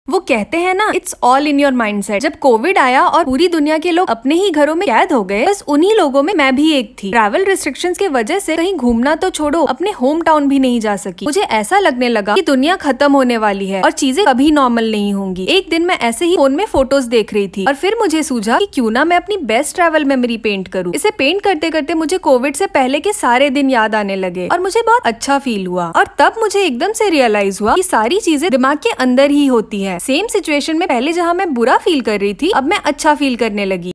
वो कहते हैं ना, it's all in your mindset. जब कोविड आया और पूरी दुनिया के लोग अपने ही घरों में कैद हो गए, बस उन्हीं लोगों में मैं भी एक थी। ट्रैवल रिस्ट्रिक्शंस की वजह से कहीं घूमना तो छोड़ो, अपने होम टाउन भी नहीं जा सकी। मुझे ऐसा लगने लगा कि दुनिया खत्म होने वाली है और चीजें कभी नॉर्मल नहीं होंगी। एक दिन मैं ऐसे ही फोन में फोटोज देख रही थी और फिर मुझे सूझा कि क्यों ना मैं अपनी बेस्ट ट्रैवल मेमोरी पेंट करूँ। इसे पेंट करते करते मुझे कोविड से पहले के सारे दिन याद आने लगे और मुझे बहुत अच्छा फील हुआ। और तब मुझे एकदम से रियलाइज हुआ कि सारी चीजें दिमाग के अंदर ही होती है। सेम सिचुएशन में पहले जहाँ मैं बुरा फील कर रही थी, अब मैं अच्छा फील करने लगी।